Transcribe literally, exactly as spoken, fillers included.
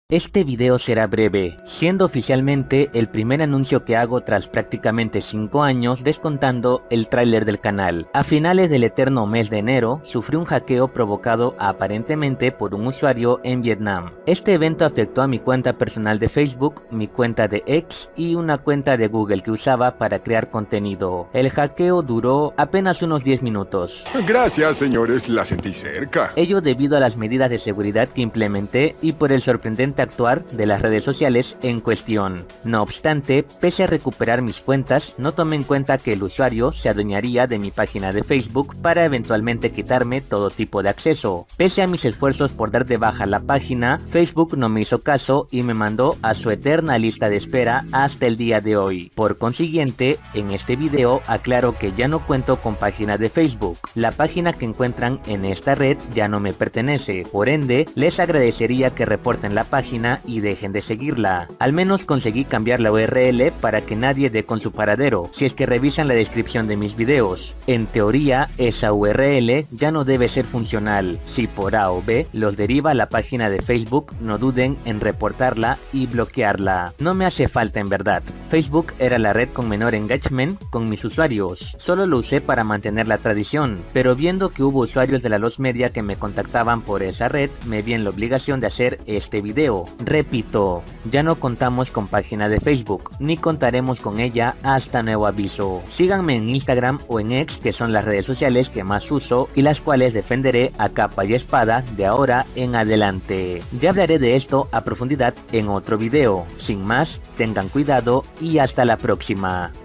Este video será breve, siendo oficialmente el primer anuncio que hago tras prácticamente cinco años descontando el tráiler del canal. A finales del eterno mes de enero, sufrí un hackeo provocado aparentemente por un usuario en Vietnam. Este evento afectó a mi cuenta personal de Facebook, mi cuenta de X y una cuenta de Google que usaba para crear contenido. El hackeo duró apenas unos diez minutos. Gracias, señores, la sentí cerca. Ello debido a las medidas de seguridad que implementé y por el sorprendente actuar de las redes sociales en cuestión. No obstante, pese a recuperar mis cuentas, no tomé en cuenta que el usuario se adueñaría de mi página de Facebook para eventualmente quitarme todo tipo de acceso. Pese a mis esfuerzos por dar de baja la página, Facebook no me hizo caso y me mandó a su eterna lista de espera hasta el día de hoy. Por consiguiente, en este video aclaro que ya no cuento con página de Facebook. La página que encuentran en esta red ya no me pertenece, por ende, les agradecería que reporten la página y dejen de seguirla. Al menos conseguí cambiar la U R L para que nadie dé con su paradero, si es que revisan la descripción de mis videos. En teoría, esa U R L ya no debe ser funcional. Si por A o B los deriva a la página de Facebook, no duden en reportarla y bloquearla. No me hace falta en verdad. Facebook era la red con menor engagement con mis usuarios. Solo lo usé para mantener la tradición, pero viendo que hubo usuarios de la Lost Media que me contactaban por esa red, me vi en la obligación de hacer este video. Repito, ya no contamos con página de Facebook, ni contaremos con ella hasta nuevo aviso. Síganme en Instagram o en X, que son las redes sociales que más uso y las cuales defenderé a capa y espada de ahora en adelante. Ya hablaré de esto a profundidad en otro video. Sin más, tengan cuidado y hasta la próxima.